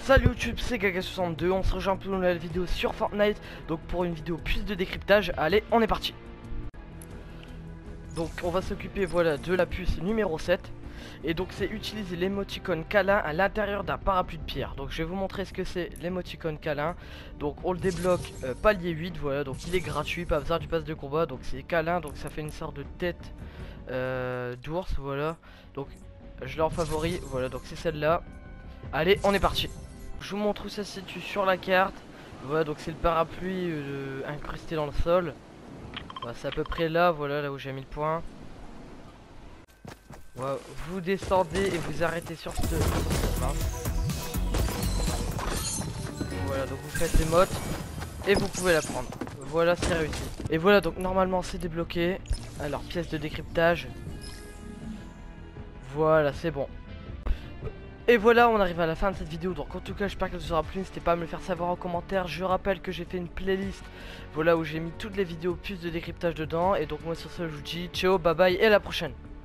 Salut YouTube, c'est Gaga62, on se rejoint pour une nouvelle vidéo sur Fortnite. Donc pour une vidéo plus de décryptage, allez on est parti. Donc on va s'occuper voilà de la puce numéro 7. Et donc c'est utiliser l'émoticône câlin à l'intérieur d'un parapluie de pierre. Donc je vais vous montrer ce que c'est l'émoticône câlin. Donc on le débloque palier 8, voilà, donc il est gratuit, pas besoin du pass de combat. Donc c'est câlin, donc ça fait une sorte de tête d'ours, voilà. Donc je l'ai en favori, voilà, donc c'est celle-là. Allez on est parti. Je vous montre où ça se situe sur la carte. Voilà, donc c'est le parapluie incrusté dans le sol. Voilà, c'est à peu près là, voilà, là où j'ai mis le point. Voilà, vous descendez et vous arrêtez sur ce là. Voilà, donc vous faites les mottes et vous pouvez la prendre. Voilà, c'est réussi. Et voilà, donc normalement c'est débloqué. Alors, pièce de décryptage. Voilà, c'est bon. Et voilà, on arrive à la fin de cette vidéo. Donc en tout cas, j'espère qu'elle vous aura plu. N'hésitez pas à me le faire savoir en commentaire. Je rappelle que j'ai fait une playlist, voilà, où j'ai mis toutes les vidéos plus de décryptage dedans. Et donc moi sur ce, je vous dis ciao, bye bye et à la prochaine.